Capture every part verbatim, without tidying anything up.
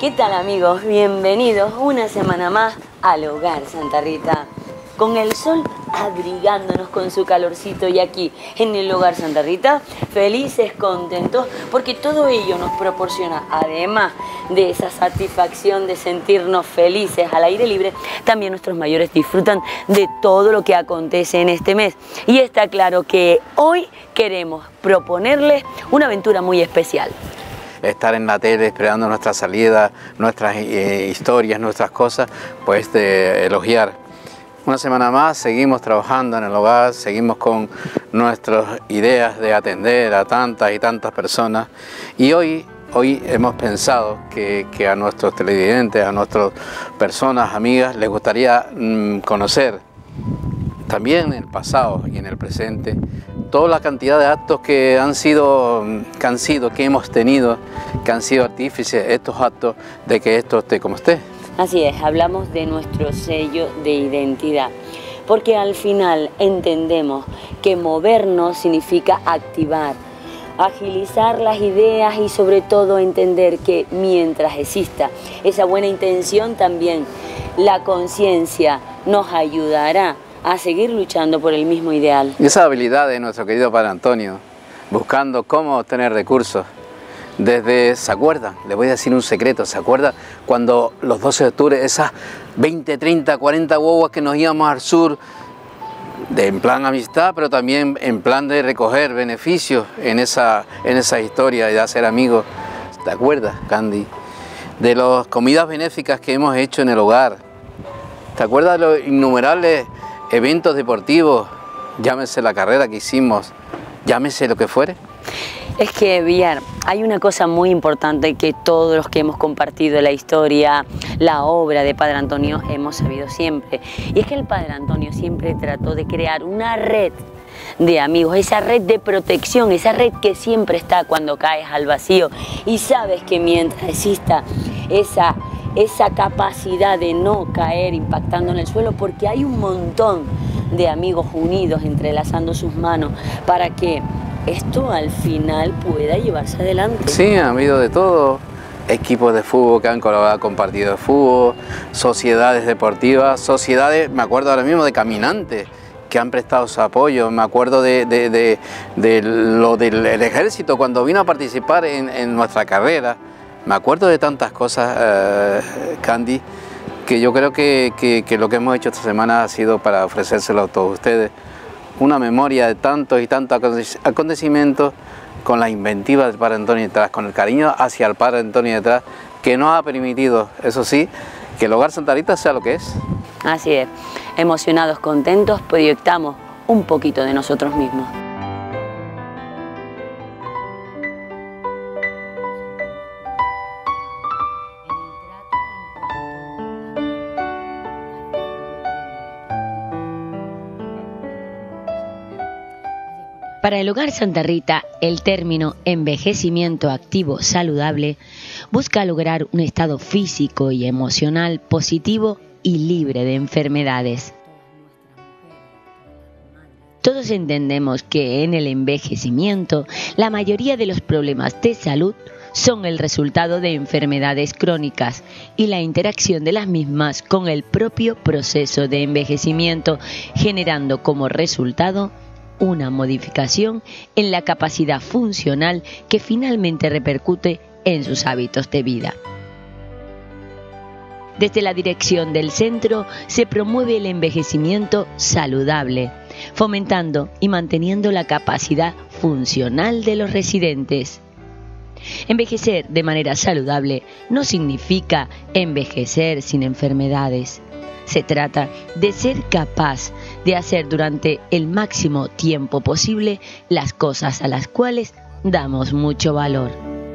¿Qué tal, amigos? Bienvenidos una semana más al Hogar Santa Rita. Con el sol abrigándonos con su calorcito y aquí en el Hogar Santa Rita, felices, contentos, porque todo ello nos proporciona, además de esa satisfacción de sentirnos felices al aire libre, también nuestros mayores disfrutan de todo lo que acontece en este mes. Y está claro que hoy queremos proponerles una aventura muy especial. Estar en la tele esperando nuestra salida, nuestras eh, historias, nuestras cosas, pues de elogiar. Una semana más seguimos trabajando en el hogar, seguimos con nuestras ideas de atender a tantas y tantas personas y hoy, hoy hemos pensado que, que a nuestros televidentes, a nuestras personas, amigas, les gustaría mmm, conocer también en el pasado y en el presente toda la cantidad de actos que han sido, que han sido, que hemos tenido, que han sido artífices estos actos de que esto esté como esté. Así es, hablamos de nuestro sello de identidad, porque al final entendemos que movernos significa activar, agilizar las ideas y sobre todo entender que mientras exista esa buena intención también la conciencia nos ayudará a seguir luchando por el mismo ideal. Y esa habilidad de nuestro querido Padre Antonio, buscando cómo obtener recursos. Desde, ¿se acuerdan? Les voy a decir un secreto, ¿se acuerdan cuando los doce de octubre, esas veinte, treinta, cuarenta guaguas que nos íbamos al sur, de, en plan amistad, pero también en plan de recoger beneficios en esa, en esa historia y de hacer amigos? ¿Te acuerdas, Candy? De las comidas benéficas que hemos hecho en el hogar. ¿Te acuerdas de los innumerables eventos deportivos? Llámese la carrera que hicimos, llámese lo que fuere. Es que, Villar, hay una cosa muy importante que todos los que hemos compartido la historia, la obra de Padre Antonio hemos sabido siempre. Y es que el Padre Antonio siempre trató de crear una red de amigos, esa red de protección, esa red que siempre está cuando caes al vacío y sabes que mientras exista esa, esa capacidad de no caer impactando en el suelo, porque hay un montón de amigos unidos entrelazando sus manos para que esto al final pueda llevarse adelante. Sí, ha habido de todo, equipos de fútbol que han colaborado con partidos de fútbol, sociedades deportivas, sociedades, me acuerdo ahora mismo de caminantes que han prestado su apoyo, me acuerdo de, de, de, de lo del el ejército cuando vino a participar en, en nuestra carrera, me acuerdo de tantas cosas, eh, Candy, que yo creo que, que, que lo que hemos hecho esta semana ha sido para ofrecérselo a todos ustedes. Una memoria de tantos y tantos acontecimientos con la inventiva del Padre Antonio detrás, con el cariño hacia el Padre Antonio detrás, que nos ha permitido, eso sí, que el Hogar Santa Rita sea lo que es. Así es, emocionados, contentos, proyectamos un poquito de nosotros mismos. Para el Hogar Santa Rita, el término envejecimiento activo saludable busca lograr un estado físico y emocional positivo y libre de enfermedades. Todos entendemos que en el envejecimiento, la mayoría de los problemas de salud son el resultado de enfermedades crónicas y la interacción de las mismas con el propio proceso de envejecimiento, generando como resultado una modificación en la capacidad funcional que finalmente repercute en sus hábitos de vida. Desde la dirección del centro se promueve el envejecimiento saludable, fomentando y manteniendo la capacidad funcional de los residentes. Envejecer de manera saludable no significa envejecer sin enfermedades. Se trata de ser capaz de hacer durante el máximo tiempo posible las cosas a las cuales damos mucho valor.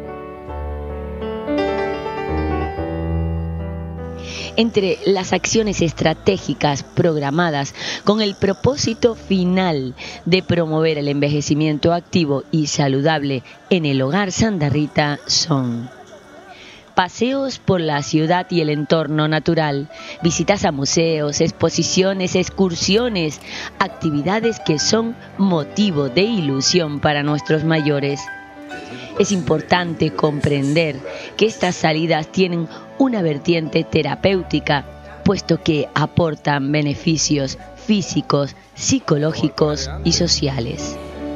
Entre las acciones estratégicas programadas con el propósito final de promover el envejecimiento activo y saludable en el Hogar Santa Rita son: paseos por la ciudad y el entorno natural, visitas a museos, exposiciones, excursiones, actividades que son motivo de ilusión para nuestros mayores. Es importante comprender que estas salidas tienen una vertiente terapéutica, puesto que aportan beneficios físicos, psicológicos y sociales.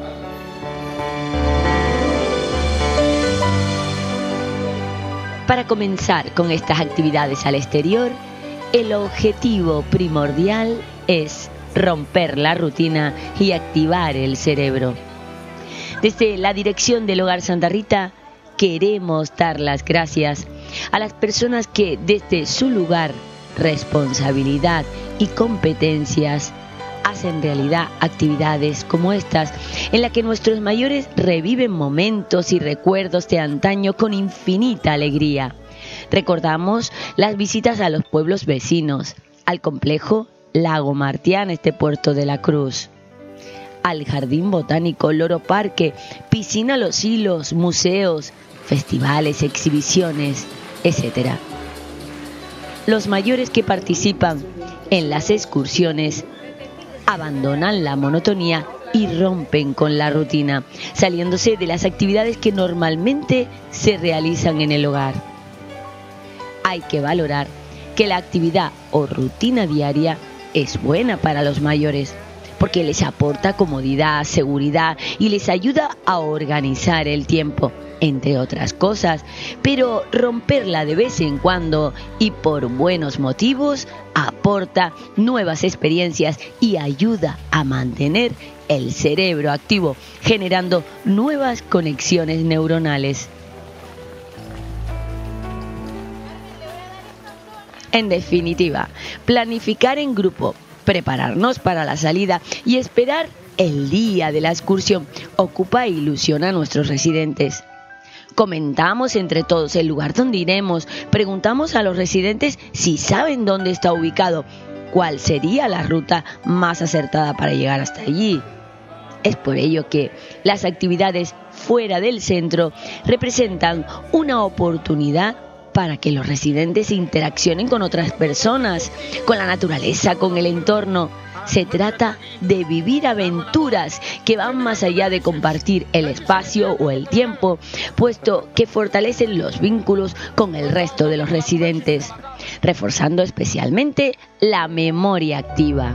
Para comenzar con estas actividades al exterior, el objetivo primordial es romper la rutina y activar el cerebro. Desde la dirección del Hogar Santa Rita queremos dar las gracias a las personas que desde su lugar, responsabilidad y competencias hacen realidad actividades como estas, en las que nuestros mayores reviven momentos y recuerdos de antaño con infinita alegría. Recordamos las visitas a los pueblos vecinos, al complejo Lago Martián, este Puerto de la Cruz, al Jardín Botánico Loro Parque, Piscina Los Hilos, museos, festivales, exhibiciones, etcétera. Los mayores que participan en las excursiones abandonan la monotonía y rompen con la rutina, saliéndose de las actividades que normalmente se realizan en el hogar. Hay que valorar que la actividad o rutina diaria es buena para los mayores, porque les aporta comodidad, seguridad y les ayuda a organizar el tiempo, entre otras cosas, pero romperla de vez en cuando y por buenos motivos aporta nuevas experiencias y ayuda a mantener el cerebro activo, generando nuevas conexiones neuronales. En definitiva, planificar en grupo, prepararnos para la salida y esperar el día de la excursión ocupa e ilusiona a nuestros residentes. Comentamos entre todos el lugar donde iremos, preguntamos a los residentes si saben dónde está ubicado, cuál sería la ruta más acertada para llegar hasta allí. Es por ello que las actividades fuera del centro representan una oportunidad para que los residentes interaccionen con otras personas, con la naturaleza, con el entorno. Se trata de vivir aventuras que van más allá de compartir el espacio o el tiempo, puesto que fortalecen los vínculos con el resto de los residentes, reforzando especialmente la memoria activa.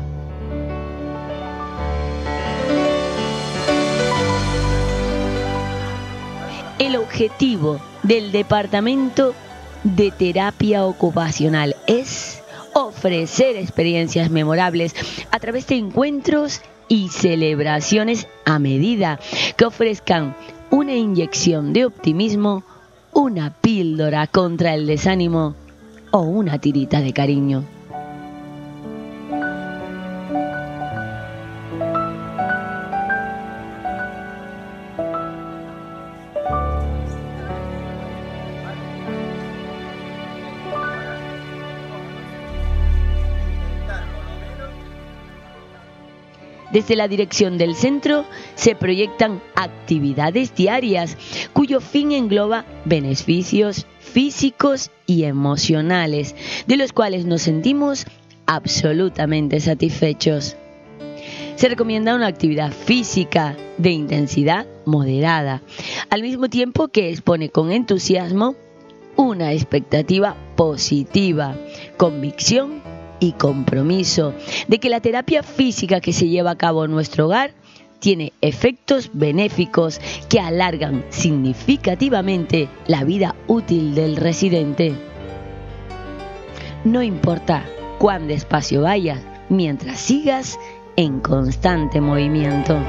El objetivo del Departamento de Terapia Ocupacional es ofrecer experiencias memorables a través de encuentros y celebraciones a medida que ofrezcan una inyección de optimismo, una píldora contra el desánimo o una tirita de cariño. Desde la dirección del centro se proyectan actividades diarias cuyo fin engloba beneficios físicos y emocionales, de los cuales nos sentimos absolutamente satisfechos. Se recomienda una actividad física de intensidad moderada, al mismo tiempo que expone con entusiasmo una expectativa positiva, convicción y compromiso de que la terapia física que se lleva a cabo en nuestro hogar tiene efectos benéficos que alargan significativamente la vida útil del residente. No importa cuán despacio vayas, mientras sigas en constante movimiento.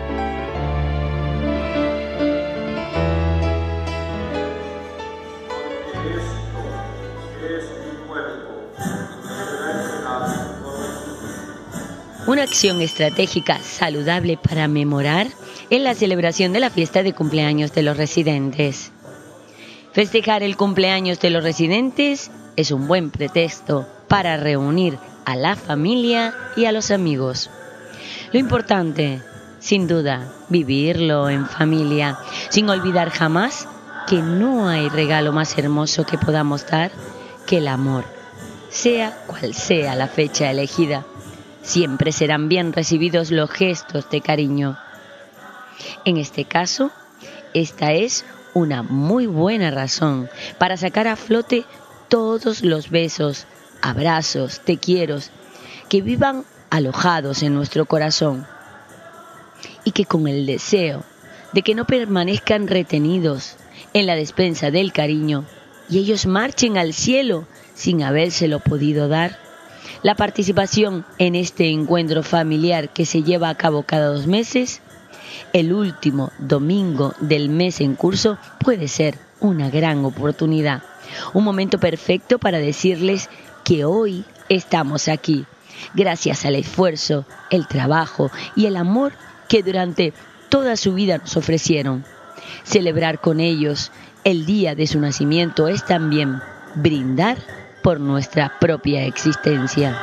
Una acción estratégica saludable para memorar es la celebración de la fiesta de cumpleaños de los residentes. Festejar el cumpleaños de los residentes es un buen pretexto para reunir a la familia y a los amigos. Lo importante, sin duda, vivirlo en familia, sin olvidar jamás que no hay regalo más hermoso que podamos dar que el amor, sea cual sea la fecha elegida. Siempre serán bien recibidos los gestos de cariño. En este caso, esta es una muy buena razón para sacar a flote todos los besos, abrazos, te quiero, que vivan alojados en nuestro corazón y que con el deseo de que no permanezcan retenidos en la despensa del cariño y ellos marchen al cielo sin habérselo podido dar. La participación en este encuentro familiar que se lleva a cabo cada dos meses, el último domingo del mes en curso, puede ser una gran oportunidad, un momento perfecto para decirles que hoy estamos aquí, gracias al esfuerzo, el trabajo y el amor que durante toda su vida nos ofrecieron. Celebrar con ellos el día de su nacimiento es también brindar por nuestra propia existencia.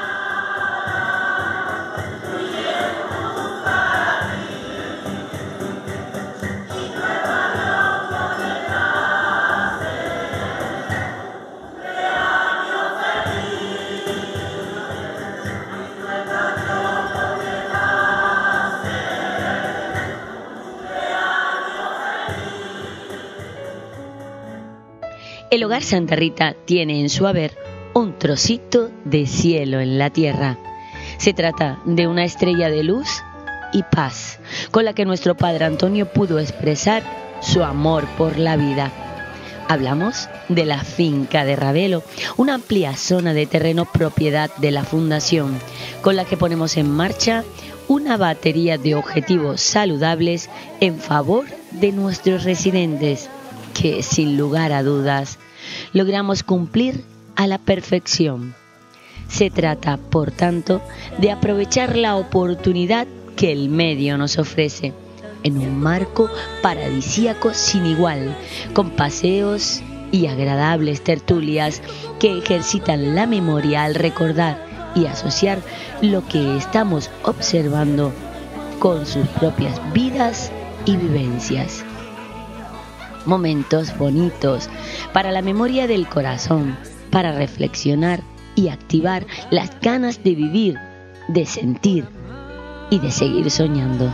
El Hogar Santa Rita tiene en su haber un trocito de cielo en la tierra. Se trata de una estrella de luz y paz con la que nuestro Padre Antonio pudo expresar su amor por la vida. Hablamos de la finca de Ravelo, una amplia zona de terreno propiedad de la Fundación, con la que ponemos en marcha una batería de objetivos saludables en favor de nuestros residentes, que sin lugar a dudas logramos cumplir a la perfección. Se trata, por tanto, de aprovechar la oportunidad que el medio nos ofrece, en un marco paradisíaco sin igual, con paseos y agradables tertulias que ejercitan la memoria al recordar y asociar lo que estamos observando con sus propias vidas y vivencias. Momentos bonitos para la memoria del corazón, para reflexionar y activar las ganas de vivir, de sentir y de seguir soñando.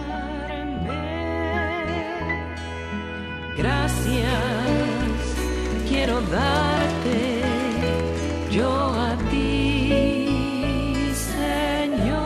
Gracias quiero darte yo a ti, Señor.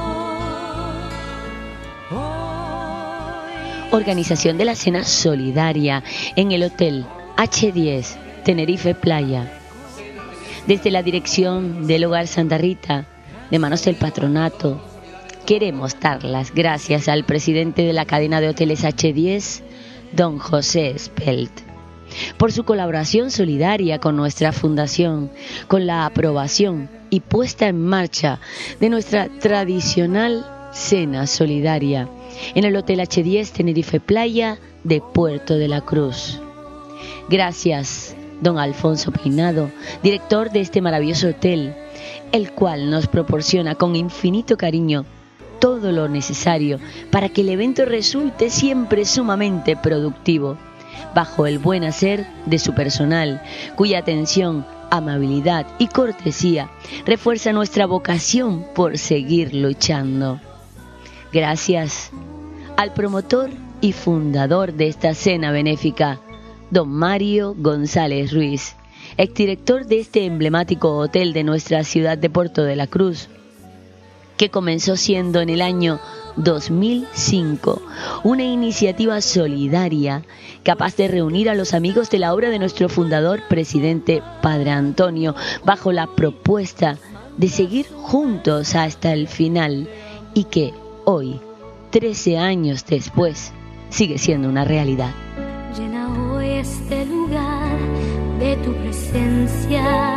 Hoy... Organización de la cena solidaria en el Hotel H diez Tenerife Playa. Desde la dirección del Hogar Santa Rita, de manos del patronato, queremos dar las gracias al presidente de la cadena de hoteles H diez, don José Spelt, por su colaboración solidaria con nuestra fundación, con la aprobación y puesta en marcha de nuestra tradicional cena solidaria en el Hotel H diez Tenerife Playa de Puerto de la Cruz. Gracias, don Alfonso Peinado, director de este maravilloso hotel, el cual nos proporciona con infinito cariño todo lo necesario para que el evento resulte siempre sumamente productivo, bajo el buen hacer de su personal, cuya atención, amabilidad y cortesía refuerza nuestra vocación por seguir luchando. Gracias al promotor y fundador de esta cena benéfica, don Mario González Ruiz, exdirector de este emblemático hotel de nuestra ciudad de Puerto de la Cruz, que comenzó siendo en el año dos mil cinco una iniciativa solidaria capaz de reunir a los amigos de la obra de nuestro fundador, presidente Padre Antonio, bajo la propuesta de seguir juntos hasta el final, y que hoy, trece años después, sigue siendo una realidad. Llena hoy este lugar de tu presencia.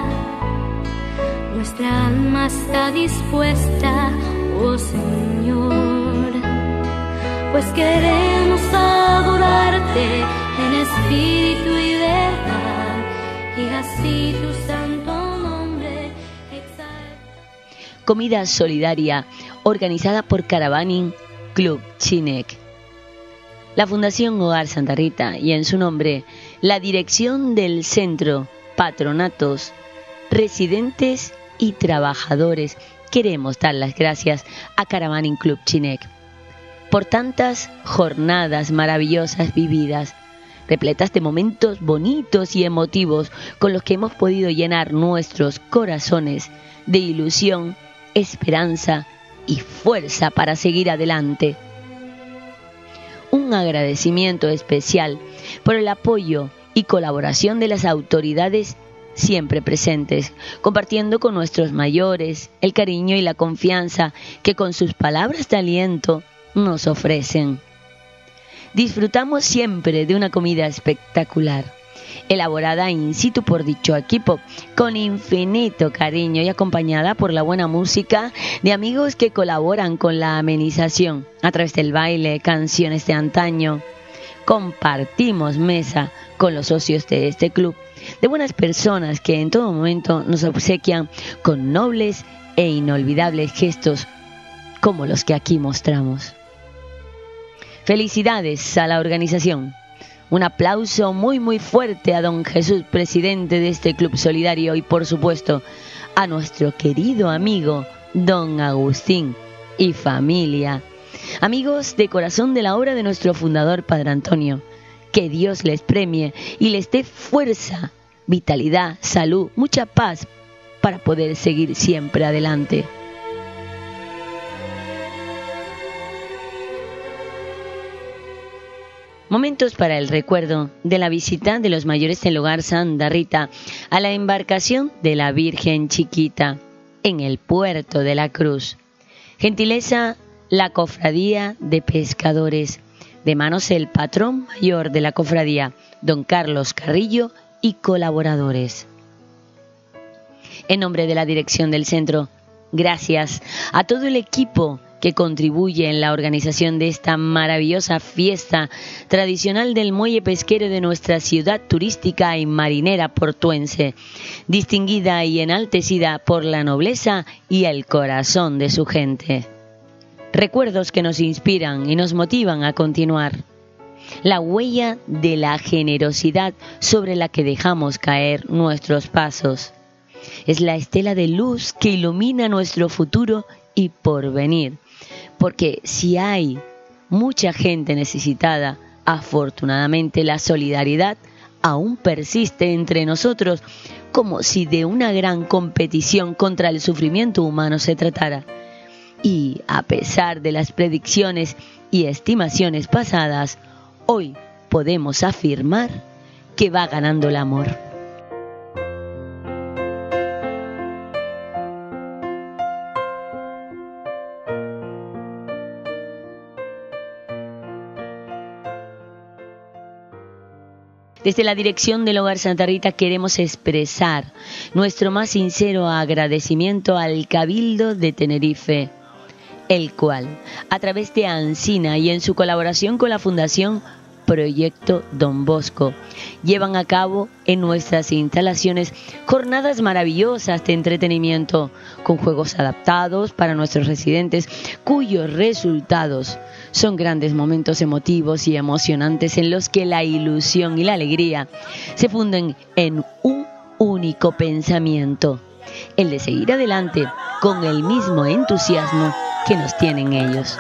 Nuestra alma está dispuesta, oh Señor, pues queremos adorarte en espíritu y verdad, y así tu santo nombre exaltar. Comida solidaria organizada por Caravaning Club Chinec, la Fundación Hogar Santa Rita y en su nombre la dirección del centro, patronatos, residentes y trabajadores. Queremos dar las gracias a Caravaning Club Chinec por tantas jornadas maravillosas vividas, repletas de momentos bonitos y emotivos con los que hemos podido llenar nuestros corazones de ilusión, esperanza y fuerza para seguir adelante. Un agradecimiento especial por el apoyo y colaboración de las autoridades siempre presentes, compartiendo con nuestros mayores el cariño y la confianza que con sus palabras de aliento nos ofrecen. Disfrutamos siempre de una comida espectacular, elaborada in situ por dicho equipo, con infinito cariño y acompañada por la buena música de amigos que colaboran con la amenización a través del baile, canciones de antaño. Compartimos mesa con los socios de este club, de buenas personas que en todo momento nos obsequian con nobles e inolvidables gestos como los que aquí mostramos. Felicidades a la organización. Un aplauso muy muy fuerte a don Jesús, presidente de este club solidario, y por supuesto a nuestro querido amigo don Agustín y familia. Amigos de corazón de la obra de nuestro fundador Padre Antonio, que Dios les premie y les dé fuerza, vitalidad, salud, mucha paz para poder seguir siempre adelante. Momentos para el recuerdo de la visita de los mayores del hogar Santa Rita a la embarcación de la Virgen Chiquita en el puerto de la Cruz. Gentileza la Cofradía de Pescadores, de manos el patrón mayor de la cofradía, don Carlos Carrillo, y colaboradores. En nombre de la dirección del centro, gracias a todo el equipo que contribuye en la organización de esta maravillosa fiesta tradicional del muelle pesquero de nuestra ciudad turística y marinera portuense, distinguida y enaltecida por la nobleza y el corazón de su gente. Recuerdos que nos inspiran y nos motivan a continuar. La huella de la generosidad sobre la que dejamos caer nuestros pasos. Es la estela de luz que ilumina nuestro futuro y porvenir. Porque si hay mucha gente necesitada, afortunadamente la solidaridad aún persiste entre nosotros, como si de una gran competición contra el sufrimiento humano se tratara. Y a pesar de las predicciones y estimaciones pasadas, hoy podemos afirmar que va ganando el amor. Desde la dirección del Hogar Santa Rita queremos expresar nuestro más sincero agradecimiento al Cabildo de Tenerife, el cual, a través de ANSINA y en su colaboración con la Fundación Proyecto Don Bosco, llevan a cabo en nuestras instalaciones jornadas maravillosas de entretenimiento, con juegos adaptados para nuestros residentes, cuyos resultados son grandes momentos emotivos y emocionantes en los que la ilusión y la alegría se funden en un único pensamiento, el de seguir adelante con el mismo entusiasmo que nos tienen ellos.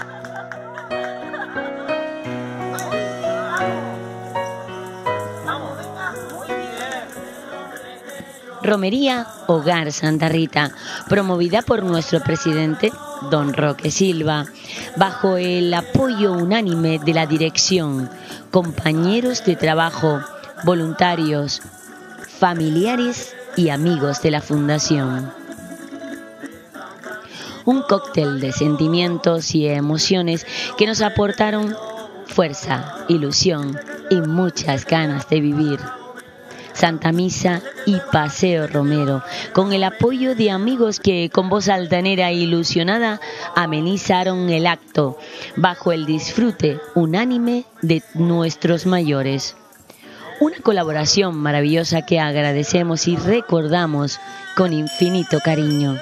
Romería Hogar Santa Rita, promovida por nuestro presidente, don Roque Silva, bajo el apoyo unánime de la dirección, compañeros de trabajo, voluntarios, familiares y amigos de la Fundación. Un cóctel de sentimientos y emociones que nos aportaron fuerza, ilusión y muchas ganas de vivir. Santa Misa y Paseo Romero, con el apoyo de amigos que con voz altanera e ilusionada amenizaron el acto, bajo el disfrute unánime de nuestros mayores. Una colaboración maravillosa que agradecemos y recordamos con infinito cariño.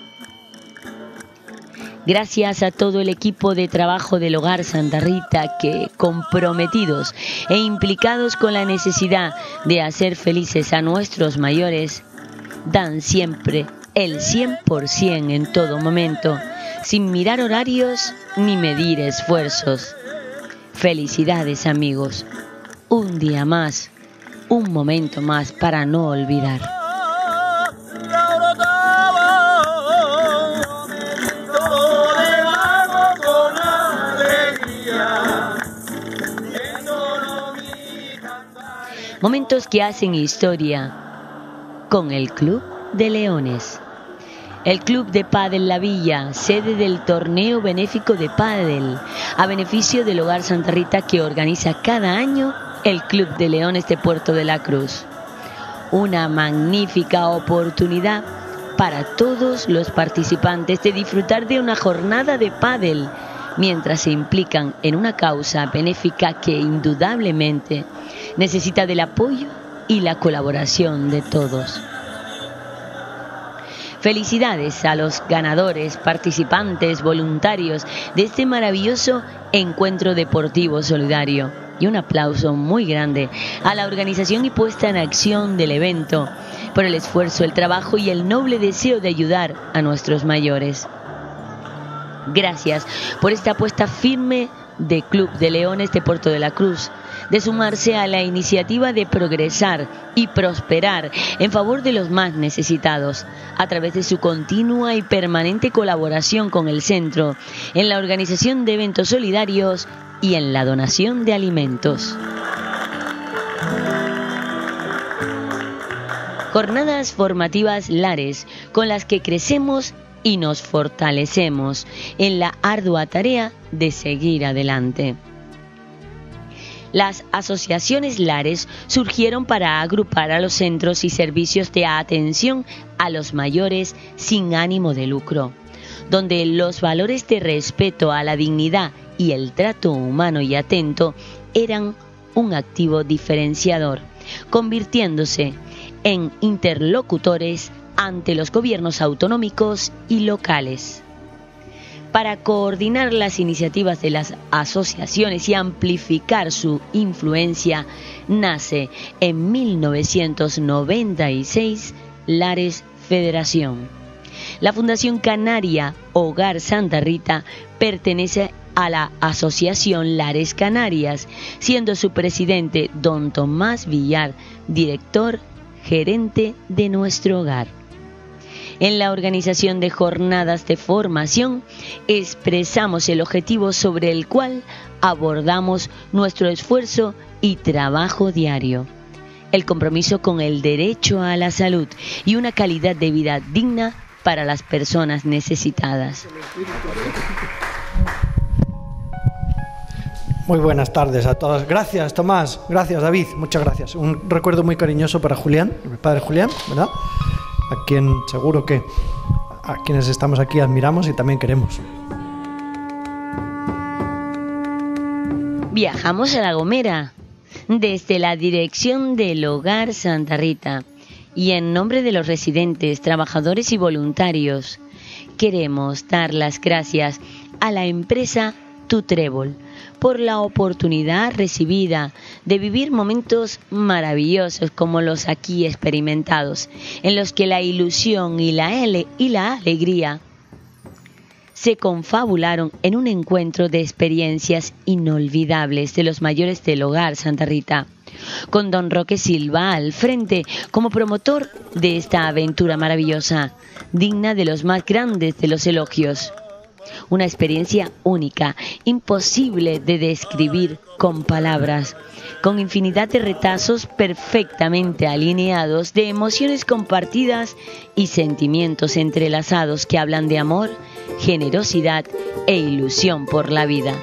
Gracias a todo el equipo de trabajo del Hogar Santa Rita que, comprometidos e implicados con la necesidad de hacer felices a nuestros mayores, dan siempre el cien por ciento en todo momento, sin mirar horarios ni medir esfuerzos. Felicidades, amigos. un día más, un momento más para no olvidar. Momentos que hacen historia con el Club de Leones. El Club de Pádel La Villa, sede del torneo benéfico de pádel, a beneficio del Hogar Santa Rita que organiza cada año el Club de Leones de Puerto de la Cruz. Una magnífica oportunidad para todos los participantes de disfrutar de una jornada de pádel, mientras se implican en una causa benéfica que indudablemente necesita del apoyo y la colaboración de todos. Felicidades a los ganadores, participantes, voluntarios de este maravilloso encuentro deportivo solidario. Y un aplauso muy grande a la organización y puesta en acción del evento por el esfuerzo, el trabajo y el noble deseo de ayudar a nuestros mayores. Gracias por esta apuesta firme de Club de Leones de Puerto de la Cruz, de sumarse a la iniciativa de progresar y prosperar en favor de los más necesitados, a través de su continua y permanente colaboración con el centro, en la organización de eventos solidarios y en la donación de alimentos. Jornadas formativas Lares, con las que crecemos y nos fortalecemos en la ardua tarea de seguir adelante. Las asociaciones Lares surgieron para agrupar a los centros y servicios de atención a los mayores sin ánimo de lucro, donde los valores de respeto a la dignidad y el trato humano y atento eran un activo diferenciador, convirtiéndose en interlocutores ante los gobiernos autonómicos y locales. Para coordinar las iniciativas de las asociaciones y amplificar su influencia, nace en mil novecientos noventa y seis Lares Federación. La Fundación Canaria Hogar Santa Rita pertenece a la Asociación Lares Canarias, siendo su presidente don Tomás Villar, director gerente de nuestro hogar. En la organización de jornadas de formación expresamos el objetivo sobre el cual abordamos nuestro esfuerzo y trabajo diario: el compromiso con el derecho a la salud y una calidad de vida digna para las personas necesitadas. Muy buenas tardes a todos. Gracias, Tomás. Gracias, David. Muchas gracias. Un recuerdo muy cariñoso para Julián, el padre Julián, ¿verdad? A quien seguro que a quienes estamos aquí admiramos y también queremos. Viajamos a La Gomera desde la dirección del Hogar Santa Rita y en nombre de los residentes, trabajadores y voluntarios queremos dar las gracias a la empresa Tu Trébol por la oportunidad recibida de vivir momentos maravillosos como los aquí experimentados, en los que la ilusión y la, ele y la alegría se confabularon en un encuentro de experiencias inolvidables de los mayores del Hogar Santa Rita, con don Roque Silva al frente como promotor de esta aventura maravillosa, digna de los más grandes de los elogios. Una experiencia única, imposible de describir con palabras, con infinidad de retazos perfectamente alineados, de emociones compartidas y sentimientos entrelazados que hablan de amor, generosidad e ilusión por la vida.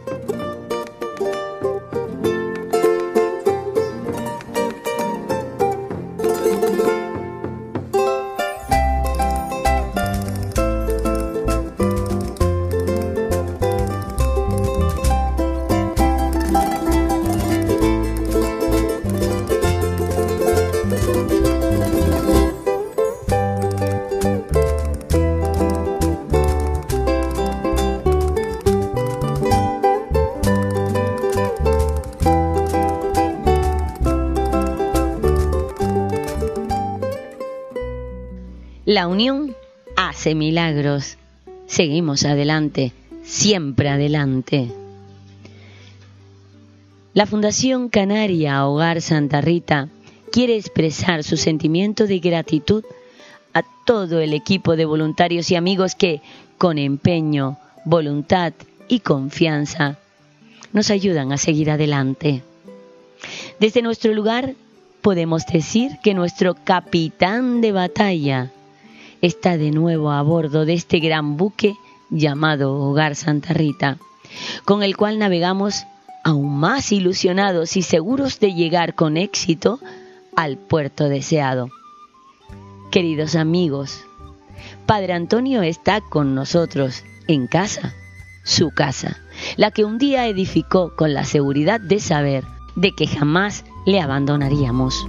La unión hace milagros. Seguimos adelante, siempre adelante. La Fundación Canaria Hogar Santa Rita quiere expresar su sentimiento de gratitud a todo el equipo de voluntarios y amigos que, con empeño, voluntad y confianza, nos ayudan a seguir adelante. Desde nuestro lugar podemos decir que nuestro capitán de batalla está de nuevo a bordo de este gran buque llamado Hogar Santa Rita, con el cual navegamos aún más ilusionados y seguros de llegar con éxito al puerto deseado. Queridos amigos, Padre Antonio está con nosotros en casa, su casa, la que un día edificó con la seguridad de saber de que jamás le abandonaríamos.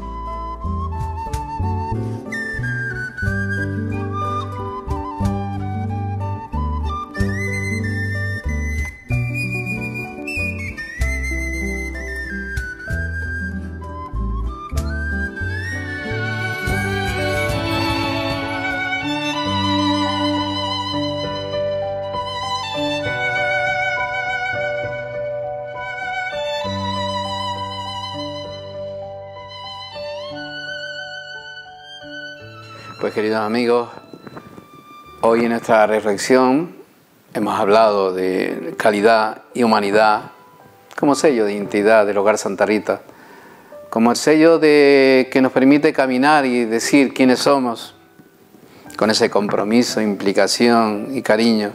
Pues queridos amigos, hoy en nuestra reflexión hemos hablado de calidad y humanidad como sello de identidad del Hogar Santa Rita, como el sello de, que nos permite caminar y decir quiénes somos, con ese compromiso, implicación y cariño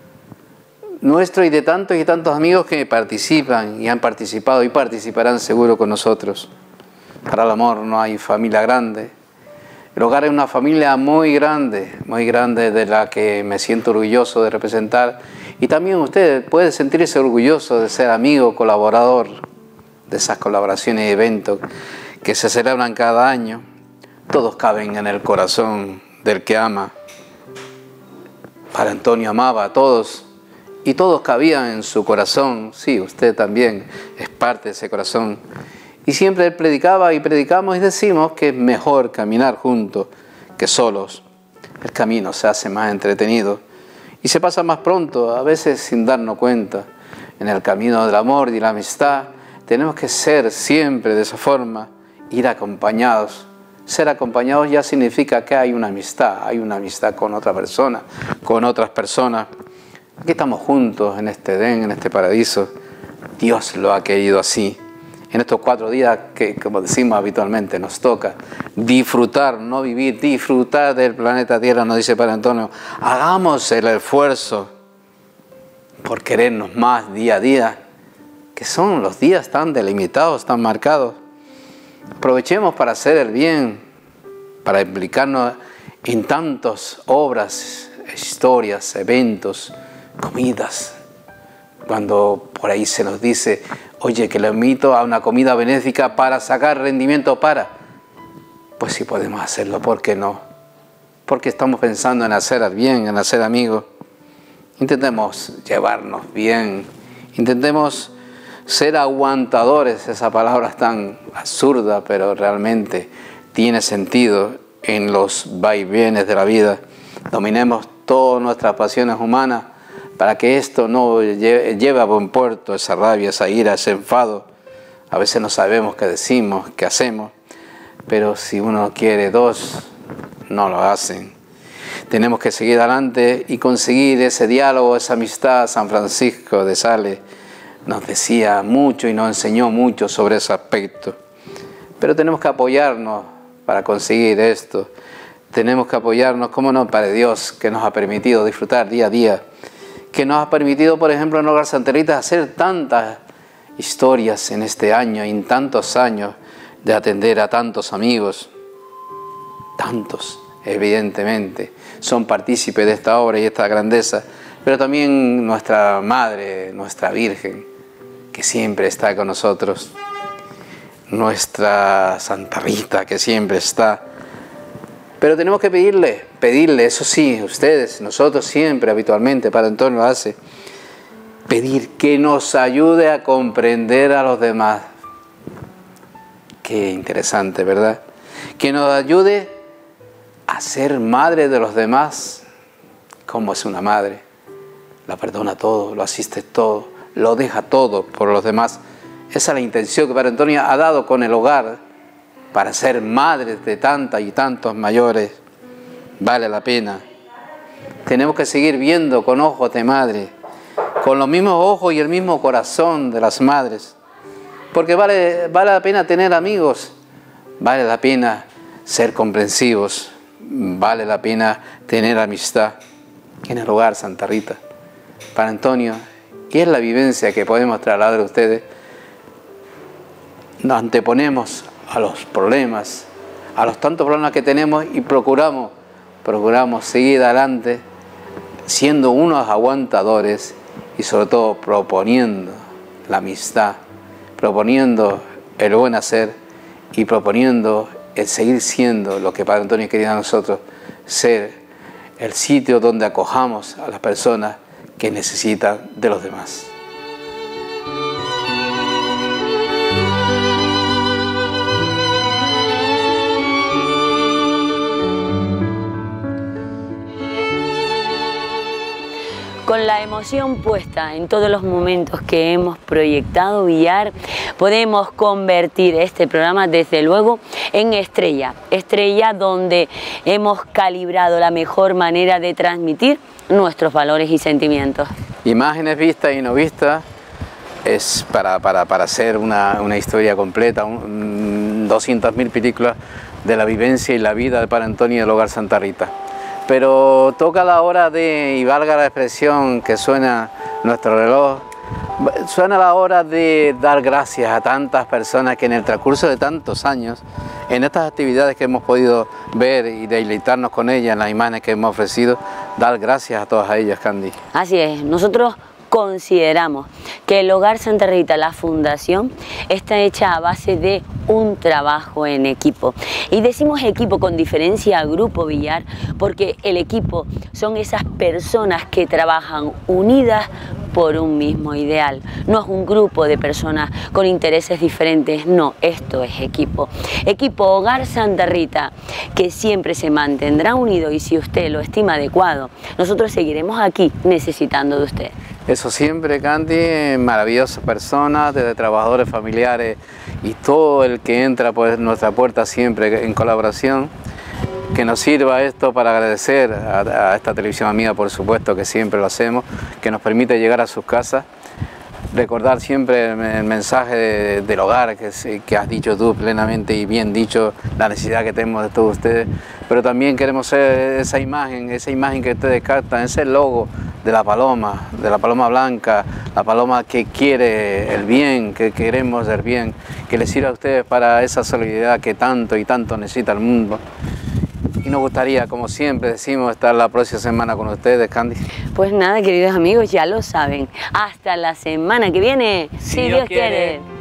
nuestro y de tantos y tantos amigos que participan y han participado y participarán seguro con nosotros. Para el amor no hay familia grande. El hogar es una familia muy grande, muy grande, de la que me siento orgulloso de representar. Y también usted puede sentirse orgulloso de ser amigo, colaborador de esas colaboraciones y eventos que se celebran cada año. Todos caben en el corazón del que ama. Padre Antonio amaba a todos y todos cabían en su corazón. Sí, usted también es parte de ese corazón. Y siempre él predicaba y predicamos y decimos que es mejor caminar juntos que solos. El camino se hace más entretenido y se pasa más pronto, a veces sin darnos cuenta. En el camino del amor y la amistad tenemos que ser siempre de esa forma, ir acompañados. Ser acompañados ya significa que hay una amistad, hay una amistad con otra persona, con otras personas. Aquí estamos juntos en este Edén, en este paraíso. Dios lo ha querido así. En estos cuatro días que, como decimos habitualmente, nos toca disfrutar, no vivir, disfrutar del planeta Tierra, nos dice Padre Antonio. Hagamos el esfuerzo por querernos más día a día, que son los días tan delimitados, tan marcados. Aprovechemos para hacer el bien, para implicarnos en tantas obras, historias, eventos, comidas. Cuando por ahí se nos dice, oye, que lo invito a una comida benéfica para sacar rendimiento para. Pues si podemos hacerlo, ¿por qué no? Porque estamos pensando en hacer el bien, en hacer amigos. Intentemos llevarnos bien, intentemos ser aguantadores, esa palabra es tan absurda, pero realmente tiene sentido en los vaivenes de la vida. Dominemos todas nuestras pasiones humanas para que esto no lleve a buen puerto, esa rabia, esa ira, ese enfado. A veces no sabemos qué decimos, qué hacemos, pero si uno quiere dos, no lo hacen. Tenemos que seguir adelante y conseguir ese diálogo, esa amistad. San Francisco de Sales nos decía mucho y nos enseñó mucho sobre ese aspecto. Pero tenemos que apoyarnos para conseguir esto. Tenemos que apoyarnos, cómo no, para Dios, que nos ha permitido disfrutar día a día, que nos ha permitido, por ejemplo, en Hogar Santa Rita hacer tantas historias en este año y en tantos años de atender a tantos amigos. Tantos, evidentemente, son partícipes de esta obra y esta grandeza, pero también nuestra Madre, nuestra Virgen, que siempre está con nosotros, nuestra Santa Rita, que siempre está. Pero tenemos que pedirle, pedirle, eso sí, ustedes, nosotros siempre, habitualmente, Padre Antonio lo hace, pedir que nos ayude a comprender a los demás. Qué interesante, ¿verdad? Que nos ayude a ser madre de los demás, como es una madre. La perdona todo, lo asiste todo, lo deja todo por los demás. Esa es la intención que Padre Antonio ha dado con el hogar para ser madres de tantas y tantos mayores. Vale la pena. Tenemos que seguir viendo con ojos de madre, con los mismos ojos y el mismo corazón de las madres. Porque vale, vale la pena tener amigos, vale la pena ser comprensivos, vale la pena tener amistad. En el hogar Santa Rita, Padre Antonio, ¿qué es la vivencia que podemos trasladar a ustedes? Nos anteponemos a los problemas, a los tantos problemas que tenemos y procuramos, procuramos seguir adelante siendo unos aguantadores y sobre todo proponiendo la amistad, proponiendo el buen hacer y proponiendo el seguir siendo lo que Padre Antonio quería a nosotros, ser el sitio donde acojamos a las personas que necesitan de los demás. Con la emoción puesta en todos los momentos que hemos proyectado Villar, podemos convertir este programa desde luego en estrella, estrella donde hemos calibrado la mejor manera de transmitir nuestros valores y sentimientos. Imágenes vistas y no vistas es para, para, para hacer una, una historia completa, un, doscientas mil películas de la vivencia y la vida de Padre Antonio del Hogar Santa Rita. Pero toca la hora de, y valga la expresión que suena nuestro reloj, suena la hora de dar gracias a tantas personas que en el transcurso de tantos años, en estas actividades que hemos podido ver y deleitarnos con ellas, en las imágenes que hemos ofrecido, dar gracias a todas ellas, Candy. Así es, nosotros consideramos que el Hogar Santa Rita, la fundación, está hecha a base de un trabajo en equipo. Y decimos equipo con diferencia a Grupo Villar porque el equipo son esas personas que trabajan unidas por un mismo ideal. No es un grupo de personas con intereses diferentes, no, esto es equipo. Equipo Hogar Santa Rita, que siempre se mantendrá unido y si usted lo estima adecuado, nosotros seguiremos aquí necesitando de usted. Eso siempre, Candy, maravillosas personas, desde trabajadores familiares y todo el que entra por nuestra puerta siempre en colaboración. Que nos sirva esto para agradecer a, a esta televisión amiga, por supuesto que siempre lo hacemos, que nos permite llegar a sus casas, recordar siempre el, el mensaje de, del hogar que, que has dicho tú plenamente y bien dicho, la necesidad que tenemos de todos ustedes, pero también queremos ser esa imagen, esa imagen que ustedes captan, ese logo de la paloma, de la paloma blanca, la paloma que quiere el bien, que queremos el bien, que les sirva a ustedes para esa solidaridad que tanto y tanto necesita el mundo. Y nos gustaría, como siempre decimos, estar la próxima semana con ustedes, Candy. Pues nada, queridos amigos, ya lo saben. Hasta la semana que viene, si, si Dios, Dios quiere. quiere.